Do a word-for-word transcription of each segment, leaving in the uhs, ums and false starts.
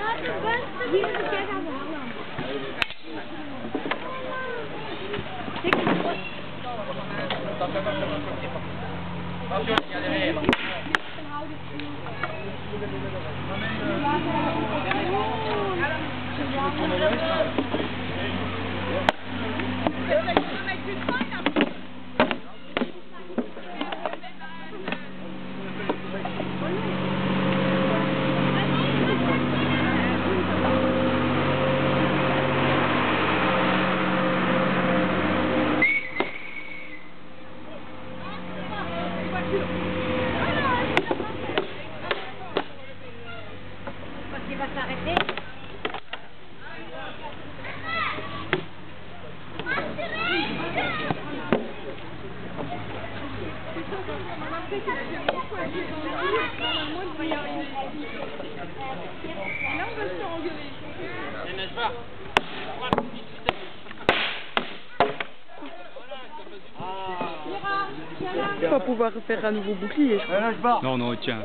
Attention, il y a derrière. Parce qu'il va s'arrêter. Là, on va se faire engueuler. N'est-ce pas? Tu vas pouvoir faire un nouveau bouclier, je crois. Non, non, tiens.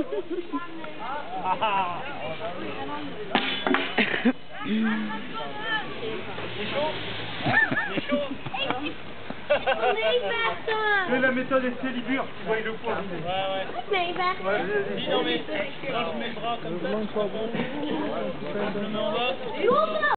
C'est la méthode Excalibur, tu vois le poids. Ouais, ouais. Dis non, mais je mets le bras comme ça. Je me mets en bas.